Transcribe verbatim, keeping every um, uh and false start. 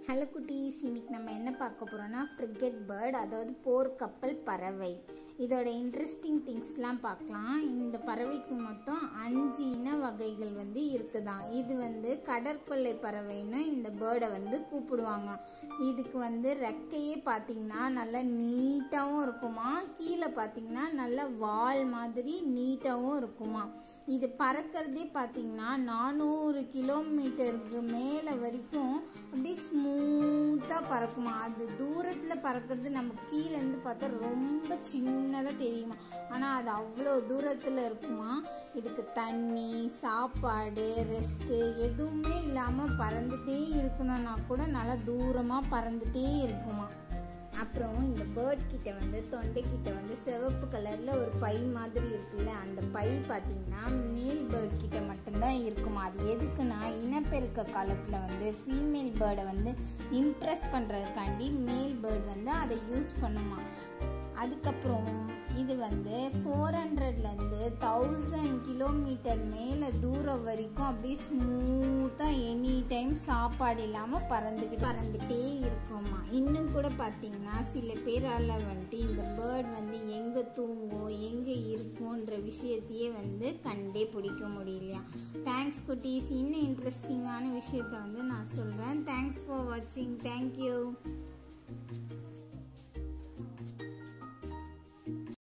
Hello குட்டீஸ், இன்னைக்கு நம்ம என்ன பார்க்க போகிறோம்னா ஃப்ரிகேட் பேர்ட், அதாவது போர்க்கப்பல் பறவை. இதோட இன்ட்ரெஸ்டிங் திங்ஸ்லாம் பார்க்கலாம். இந்த பறவைக்கு மொத்தம் அஞ்சு இன வகைகள் வந்து இருக்குதான். இது வந்து கடற்கொள்ளை பறவைன்னு இந்த பேர்டை வந்து கூப்பிடுவாங்க. இதுக்கு வந்து ரெக்கையே பார்த்திங்கன்னா நல்லா நீட்டாகவும் இருக்குமா, கீழே பார்த்திங்கன்னா நல்லா வால் மாதிரி நீட்டாகவும் இருக்குமா. இது பறக்கிறதே பார்த்திங்கன்னா நானூறு கிலோமீட்டருக்கு மேலே வரைக்கும் அப்படியே ஸ்மூத்தாக பறக்குமா. அது தூரத்தில் பறக்கிறது நம்ம கீழேருந்து பார்த்தா ரொம்ப சின்னதாக தெரியுமா, ஆனால் அது அவ்வளோ தூரத்தில் இருக்குமா. இதுக்கு தண்ணி, சாப்பாடு, ரெஸ்ட்டு எதுவுமே இல்லாமல் பறந்துகிட்டே இருக்கணும்னா கூட நல்லா தூரமாக பறந்துகிட்டே இருக்குமா. அப்புறம் இந்த பேர்ட் கிட்ட வந்து தொண்டைக்கிட்ட வந்து சிவப்பு கலரில் ஒரு பை மாதிரி இருக்குல்ல, அந்த பை பார்த்திங்கன்னா மேல் பேர்ட் கிட்ட மட்டும்தான் இருக்குமா. அது எதுக்குன்னா இனப்பெருக்க காலத்தில் வந்து ஃபீமேல் பேர்டை வந்து இம்ப்ரெஸ் பண்ணுறதுக்காண்டி மேல் பேர்ட் வந்து அதை யூஸ் பண்ணுமா. அதுக்கப்புறம் இது வந்து ஃபோர் ஹண்ட்ரட்லேருந்து தௌசண்ட் கிலோமீட்டர் மேலே தூரம் வரைக்கும் அப்படியே ஸ்மூத்தாக எனி டைம் சாப்பாடு இல்லாமல் பறந்துக்கிட்டு பறந்துகிட்டே இருக்குமா. இன்னும் கூட பார்த்திங்கன்னா சில பேரால் வந்துட்டு இந்த பேர்ட் வந்து எங்கே தூங்கும், எங்கே இருக்குன்ற விஷயத்தையே வந்து கண்டே பிடிக்க முடியலையா. தேங்க்ஸ் குட்டீஸ். இன்னும் இன்ட்ரெஸ்டிங்கான விஷயத்த வந்து நான் சொல்கிறேன். தேங்க்ஸ் ஃபார் வாட்சிங். தேங்க்யூ.